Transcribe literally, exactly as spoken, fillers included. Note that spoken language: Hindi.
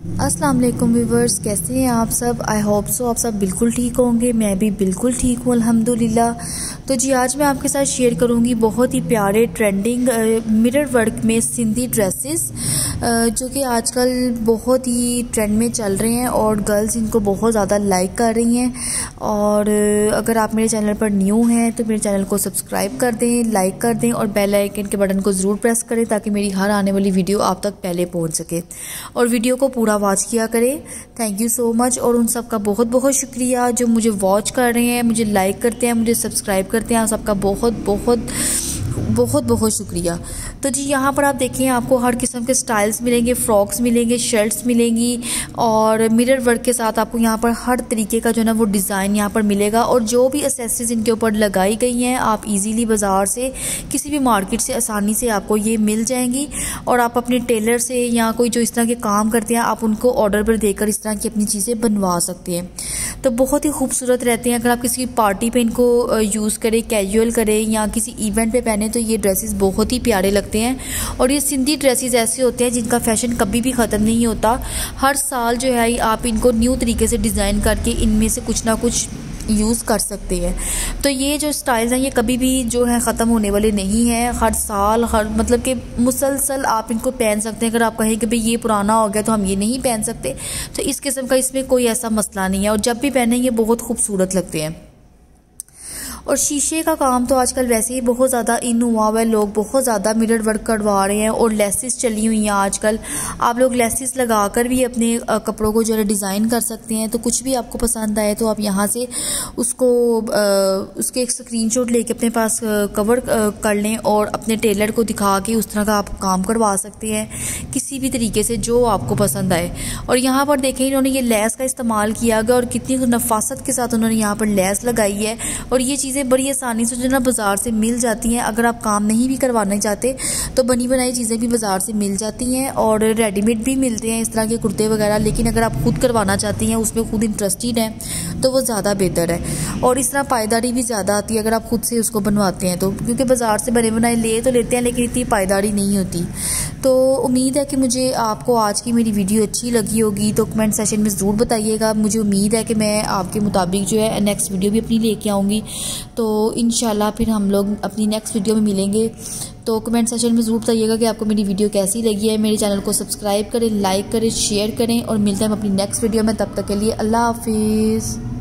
अस्सलाम वालेकुम व्यूवर्स, कैसे हैं आप सब। आई होप सो आप सब बिल्कुल ठीक होंगे। मैं भी बिल्कुल ठीक हूँ अल्हम्दुलिल्लाह। तो जी आज मैं आपके साथ शेयर करूँगी बहुत ही प्यारे ट्रेंडिंग मिरर वर्क में सिंधी ड्रेसेस जो कि आजकल बहुत ही ट्रेंड में चल रहे हैं और गर्ल्स इनको बहुत ज़्यादा लाइक कर रही हैं। और अगर आप मेरे चैनल पर न्यू हैं तो मेरे चैनल को सब्सक्राइब कर दें, लाइक कर दें और बेल आइकन के बटन को ज़रूर प्रेस करें ताकि मेरी हर आने वाली वीडियो आप तक पहले पहुँच सके और वीडियो को पूरा वॉच किया करें। Thank you so much. और उन सब का बहुत बहुत शुक्रिया जो मुझे वॉच कर रहे हैं, मुझे लाइक करते हैं, मुझे सब्सक्राइब करते हैं। सबका बहुत बहुत बहुत बहुत शुक्रिया। तो जी यहाँ पर आप देखिए आपको हर किस्म के स्टाइल्स मिलेंगे, फ्रॉक्स मिलेंगे, शर्ट्स मिलेंगी और मिरर वर्क के साथ आपको यहाँ पर हर तरीके का जो है ना वो डिज़ाइन यहाँ पर मिलेगा। और जो भी एक्सेसरीज इनके ऊपर लगाई गई हैं आप इजीली बाज़ार से किसी भी मार्केट से आसानी से आपको ये मिल जाएंगी। और आप अपने टेलर से या कोई जो इस तरह के काम करते हैं आप उनको ऑर्डर पर देकर इस तरह की अपनी चीज़ें बनवा सकते हैं। तो बहुत ही खूबसूरत रहते हैं। अगर आप किसी पार्टी पे इनको यूज़ करें, कैजुअल करें या किसी इवेंट पे पहने तो ये ड्रेसेस बहुत ही प्यारे लगते हैं। और ये सिंधी ड्रेसेस ऐसे होते हैं जिनका फैशन कभी भी ख़त्म नहीं होता। हर साल जो है आप इनको न्यू तरीके से डिज़ाइन करके इनमें से कुछ ना कुछ यूज़ कर सकते हैं। तो ये जो स्टाइल्स हैं ये कभी भी जो है ख़त्म होने वाले नहीं हैं। हर साल हर मतलब कि मुसलसल आप इनको पहन सकते हैं। अगर आप कहें कि भाई ये पुराना हो गया तो हम ये नहीं पहन सकते तो इस किस्म का इसमें कोई ऐसा मसला नहीं है। और जब भी पहने ये बहुत खूबसूरत लगते हैं। और शीशे का काम तो आजकल वैसे ही बहुत ज़्यादा इन हुआ हुआ है, लोग बहुत ज़्यादा मिरर वर्क करवा रहे हैं और लेसिस चली हुई हैं आजकल। आप लोग लेसिस लगाकर भी अपने कपड़ों को जो है डिज़ाइन कर सकते हैं। तो कुछ भी आपको पसंद आए तो आप यहाँ से उसको उसके एक स्क्रीनशॉट लेके अपने पास कवर कर लें और अपने टेलर को दिखा के उस तरह का आप काम करवा सकते हैं किसी भी तरीके से जो आपको पसंद आए। और यहाँ पर देखें इन्होंने ये लेस का इस्तेमाल किया गया और कितनी नफासत के साथ उन्होंने यहाँ पर लेस लगाई है। और ये चीज़ बड़ी आसानी से जो ना बाज़ार से मिल जाती हैं। अगर आप काम नहीं भी करवाना चाहते तो बनी बनाई चीज़ें भी बाज़ार से मिल जाती हैं और रेडीमेड भी मिलते हैं इस तरह के कुर्ते वगैरह। लेकिन अगर आप खुद करवाना चाहती हैं, उसमें खुद इंटरेस्टेड हैं तो वो ज़्यादा बेहतर है। और इस तरह पायदारी भी ज़्यादा आती है अगर आप खुद से उसको बनवाते हैं तो, क्योंकि बाज़ार से बने बनाए ले तो लेते हैं लेकिन इतनी पायदारी नहीं होती। तो उम्मीद है कि मुझे आपको आज की मेरी वीडियो अच्छी लगी होगी। तो कमेंट सेशन में ज़रूर बताइएगा। मुझे उम्मीद है कि मैं आपके मुताबिक जो है नेक्स्ट वीडियो भी अपनी लेके आऊँगी। तो इंशाल्लाह फिर हम लोग अपनी नेक्स्ट वीडियो में मिलेंगे। तो कमेंट सेशन में ज़रूर बताइएगा कि आपको मेरी वीडियो कैसी लगी है। मेरे चैनल को सब्सक्राइब करें, लाइक करें, शेयर करें और मिलते हैं हम अपनी नेक्स्ट वीडियो में। तब तक के लिए अल्लाह हाफिज़।